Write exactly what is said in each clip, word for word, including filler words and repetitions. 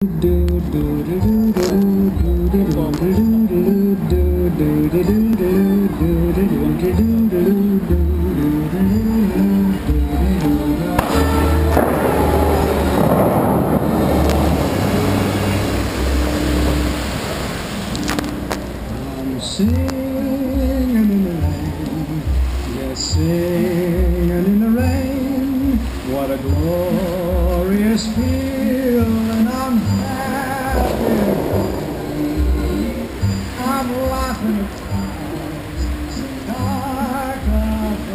Singing in the rain, yes, singing in the rain. What a glorious feeling! I'm happy, I'm laughing at clouds so dark of the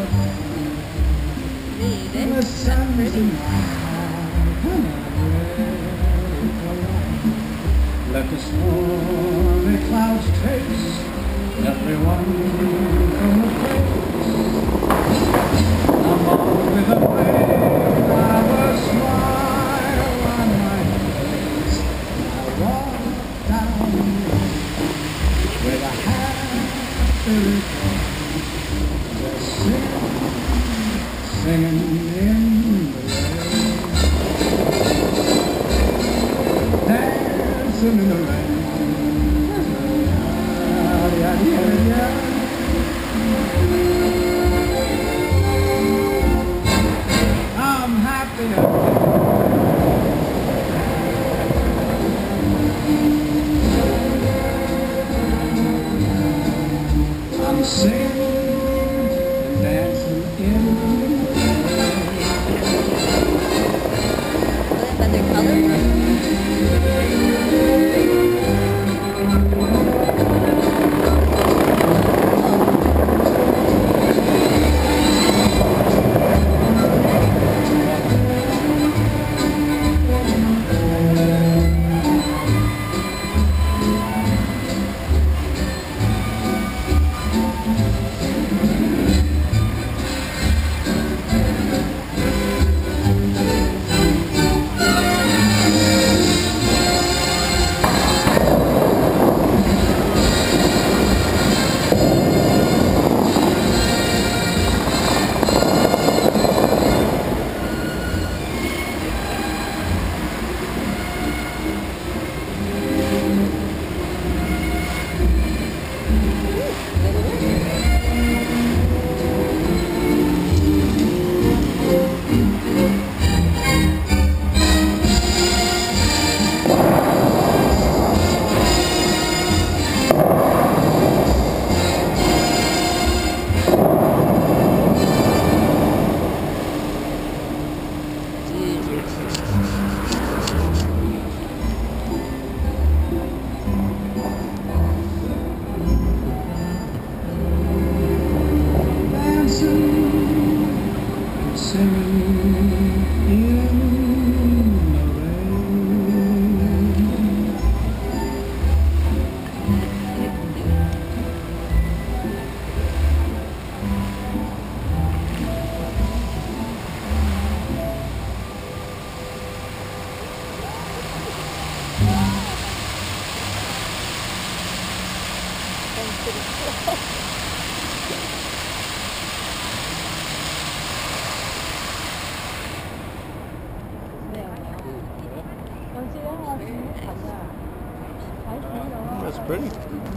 day. And the sun's in my eyes, and I'm ready for life. Let the stormy clouds chase everyone from the place. I'm on with a wave, I will smile on my face. I walk down the road with a happy return. Just singing, singing in the rain, dancing in the rain. I'm happy. I'm singing and dancing in the Another color? That's pretty.